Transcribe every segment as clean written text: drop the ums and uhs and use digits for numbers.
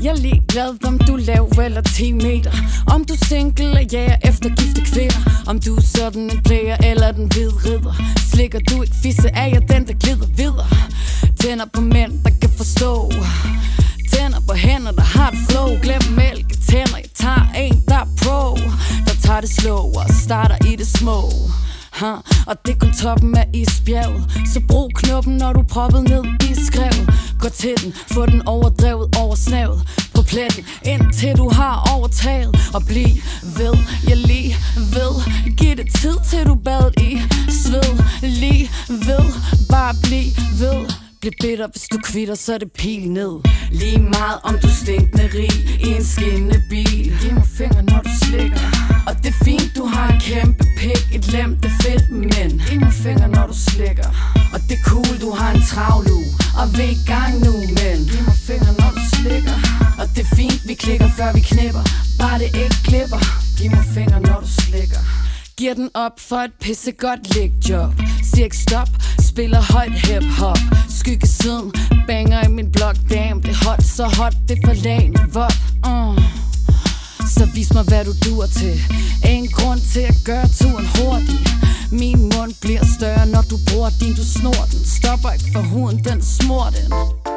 Jeg er ligeglad, om du er lav eller 10 meter. Om du er single og jager efter gifte kvinder. Om du er sådan en player eller den hvide ridder. Slikker du ikke fisse, er jeg den, der glider videre. Tænder på mænd, der kan forstå. Tænder på hænder, der har et flow. Glem mælk, tænder, jeg tager en, der er pro. Der tager det slow og starter i det små. Og det er kun toppen af isbjerget. Så brug knuppen, når du er proppet ned i skrevet. Gå til den, få den overdrevet over snavet. På pletten, indtil du har overtaget. Og bliv ved, jeg lige ved. Giv det tid, til du badet i sved. Lige ved, bare bliv ved. Bliv bitter, hvis du kvitter, så er det pil ned. Lige meget om du stinkende rig i en skinnende bil. Giv mig finger, når du slikker. Og det er fint, du har en kæmpe pik, et lem, det er fedt, men giv mig finger, når du slikker. Og det er cool, du har en travlue, og vi er i gang nu, men giv mig finger, når du slikker. Og det er fint, vi klikker, før vi knipper, bare det ikke klipper. Giv mig finger, når du slikker. Giver den op for et pissegodt ligjob. Siger ikke stop, spiller højt hip-hop. Skyggesiden, banger i min blog. Damn, det er hot, så hot, det er forlagende vådt. Så vis mig, hvad du duer til. En grund til at gøre turen hurtig. Min mund bliver større, når du bruger din, du snor den. Stopper ikke for huden, den smår den.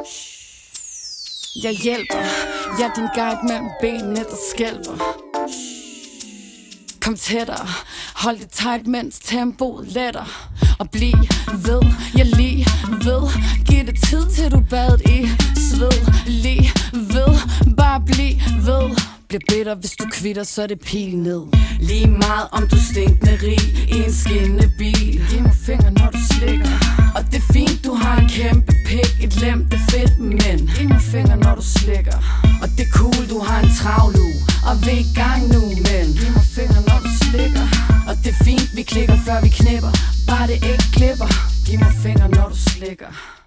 Jeg hjælper, jeg er din guide mellem benene, der skælver. Kom tættere, hold det tight, mens tempoet letter. Og bliv ved, jeg lige ved. Giv det tid, til du badet i sved. Lige ved, bare bliv ved. Bliv bitter, hvis du kvitter, så er det pil ned. Lige meget om du stinkende rig i en skinnende bil. Giv mig finger, når du slikker. Og det er fint, du har en kæmpe pik, et lem, det er fedt, men giv mig finger, når du slikker. Og det er cool, du har en travlue, og vi er i gang nu, men giv mig finger, når du slikker. Og det er fint, vi klikker, før vi knipper, bare det ikke klipper. Giv mig finger, når du slikker.